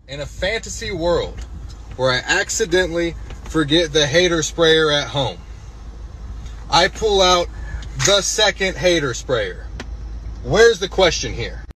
In a fantasy world where I accidentally forget the hater sprayer at home, I pull out the second hater sprayer. Where's the question here?